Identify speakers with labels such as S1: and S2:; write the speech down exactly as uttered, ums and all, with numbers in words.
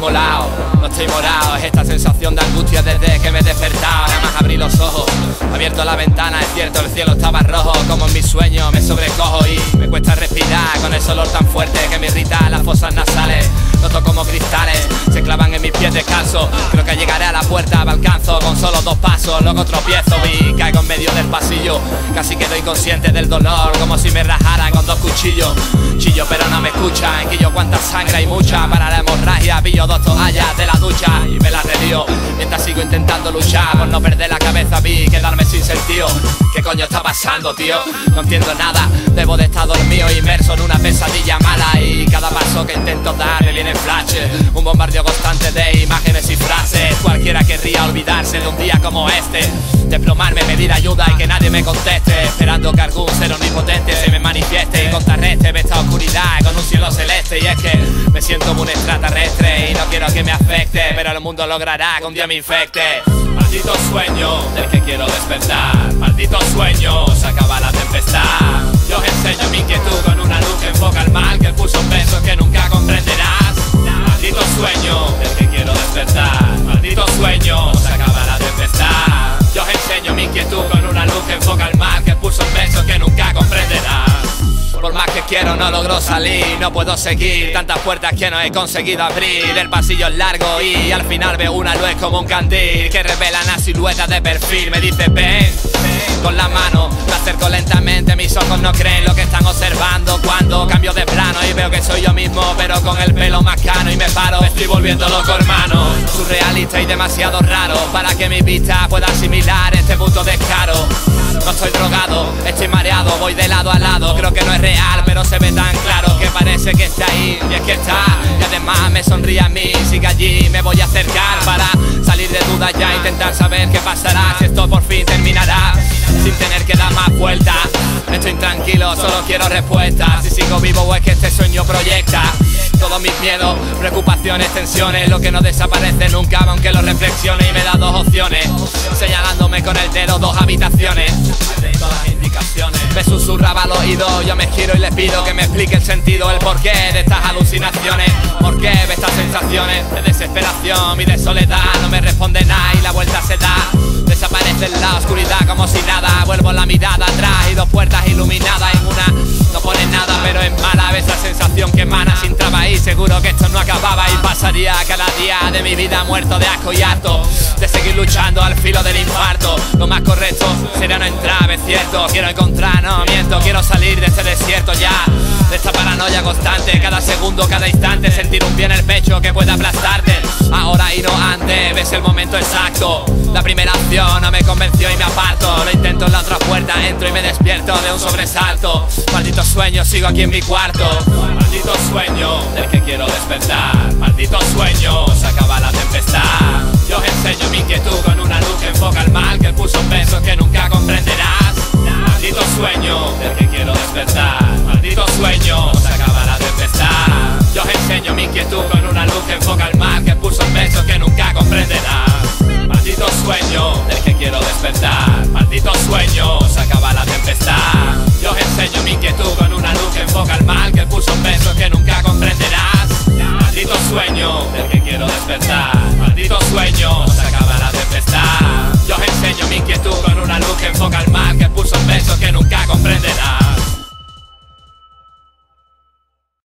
S1: molao, no estoy morado. Es esta sensación de angustia desde que me he despertado. Nada más abrí los ojos, abierto la ventana, es cierto, el cielo estaba rojo. Como en mis sueños me sobrecojo y me cuesta respirar con ese olor tan fuerte que me irrita las fosas nasales. Noto como cristales se clavan en mis pies descalzos. Creo que llegaré a la puerta, me alcanzo con solo dos pasos. Luego tropiezo y caigo en medio del pasillo. Casi quedo inconsciente del dolor, como si me rajara con dos cuchillos. Chillo pero no me escuchan, quillo cuánta sangre hay mucha. Para la hemorragia pillo dos toallas de la ducha y me la relío mientras sigo intentando luchar por no perder la cabeza. Vi quedarme sin sentido. ¿Qué coño está pasando, tío? No entiendo nada, debo de estar dormido inmerso en una pesadilla mala. Y cada paso que intento dar me viene en flash, un bombardeo constante de imágenes y frases. Cualquiera querría olvidarse de un día como este, desplomarme, pedir ayuda y que nadie me conteste, esperando que algún ser omnipotente se me manifieste y contrarreste esta oscuridad con un cielo celeste. Y es que me siento como un extraterrestre y no quiero que me afecte, pero el mundo logrará que un día me infecte. Maldito sueño del que quiero despertar, maldito sueño, se acaba la tempestad. Yo os enseño mi inquietud con una luz que enfoca el mal, que el pulso en besos que nunca comprenderás. Maldito sueño del que quiero despertar, maldito sueño, se acaba la tempestad. Yo os enseño mi inquietud con una luz que enfoca el mal, que el pulso en besos que nunca comprenderás. Por más que quiero no logro salir, no puedo seguir tantas puertas que no he conseguido abrir. El pasillo es largo y al final veo una luz como un candil que revela una silueta de perfil. Me dice ven, ven con la mano, me acerco lentamente, mis ojos no creen lo que están observando. Cuando cambio de plano y veo que soy yo mismo pero con el pelo más cano y me paro, me estoy volviendo loco hermano. Surrealista y demasiado raro para que mi vista pueda asimilar este puto descaro. No estoy drogado, estoy mareado, voy de lado a lado. Creo que no es real, pero se ve tan claro que parece que está ahí, y es que está. Y además me sonríe a mí, sigue allí, me voy a acercar para salir de dudas ya, intentar saber qué pasará, si esto por fin terminará, sin tener que dar más vueltas. Estoy intranquilo, solo quiero respuestas, si sigo vivo o es que este sueño proyecta todos mis miedos, preocupaciones, tensiones, lo que no desaparece nunca, aunque lo reflexione. Y me da dos opciones, señalándome con el dedo dos habitaciones. Todas las indicaciones me susurraba al oído, yo me giro y le pido que me explique el sentido, el porqué de estas alucinaciones, porqué de estas sensaciones de desesperación y de soledad. No me responde nada y la vuelta se da, desaparece en la oscuridad como si nada. Vuelvo la mirada atrás y dos puertas iluminadas, en una no pone nada pero es mala. Ves la sensación que emana sin traba y seguro que esto no acababa y pasaría cada día de mi vida muerto de asco y harto de seguir luchando al filo del infarto. Lo más correcto sería no entrar, es cierto, quiero encontrar, no miento, quiero salir de este desierto ya, de esta paranoia constante, cada segundo, cada instante, sentir un pie en el pecho que pueda aplastarte. Ahora y no antes, ves el momento exacto. La primera opción no me convenció y me aparto, lo intento en la otra puerta, entro y me despierto de un sobresalto. Maldito sueño, sigo aquí en mi cuarto. Maldito sueño del que quiero despertar, maldito sueño, se acaba la tempestad. Yo os enseño mi inquietud con una luz que enfoca el mal, que el pulso en besos que nunca comprenderás. Maldito